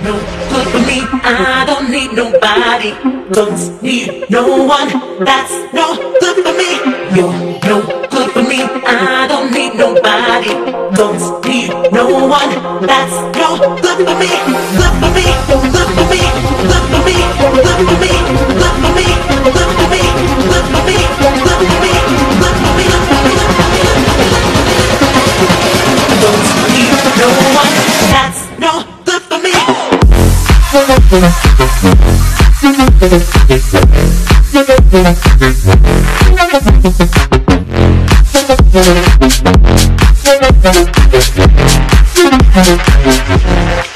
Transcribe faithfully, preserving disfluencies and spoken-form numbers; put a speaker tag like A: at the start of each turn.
A: no good for me. I don't need nobody. Don't need no one. That's no good for me. You're no good for me. I don't need nobody. Don't need no one. That's no good for me. Good for me. Good for me. Good for me. Good for me. Good for me. Good for me. Good for me. Good for me. Good for me. Don't need no one. That's no good for me. Thank you.